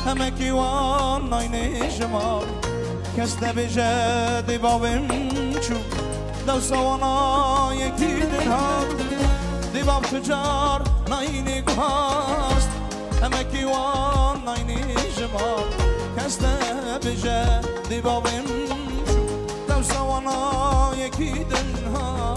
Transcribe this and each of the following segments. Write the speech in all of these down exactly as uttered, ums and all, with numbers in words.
همه کیوان ناینه جمال کس نبیجه دیبابیم چو دو سوانا یکی دنها دیباب تجار ناینه گهاست همه کیوان ناینه جمال کس نبیجه دیبابیم چو دو سوانا یکی دنها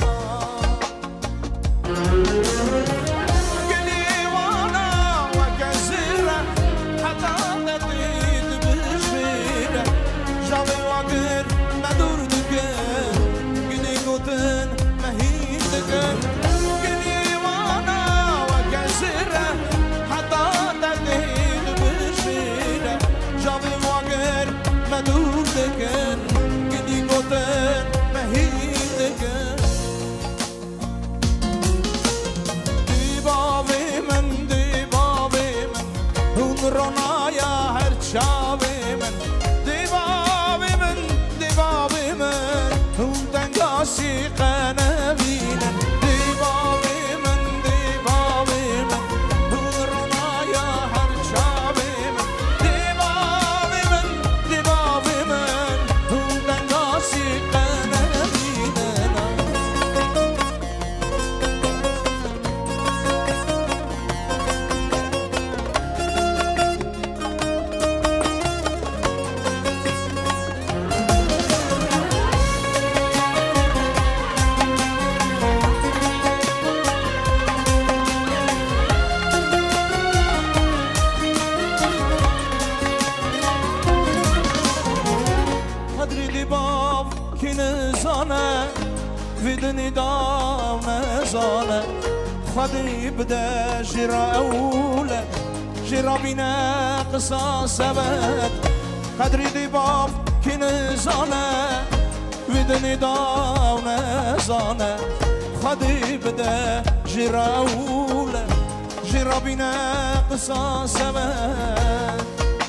خدي بدا جرا أولى جرا بنا قصاص أبد قدري دباب كنزانة ودني داونا زانة خدي بدا جرا أولى جرا بنا قصاص أبد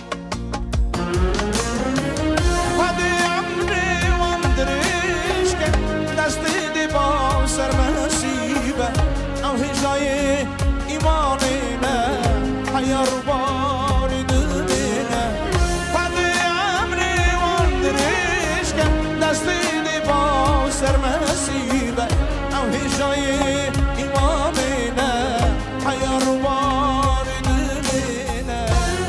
خدي عمري ومدريش كن دستي دباب سر مسيبة او هجای ایمانینا حیار باری دلینا فدی عمری واندریش کن دستی دی با سر مسیبه او هجای ایمانینا حیار باری دلینا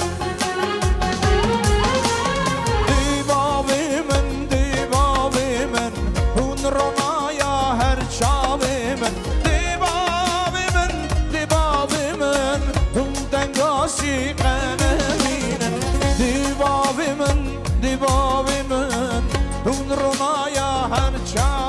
دیبابی من دیبابی من اون رونایا هر چابی من دیبابی من دیبابی من اون رونایا هر چا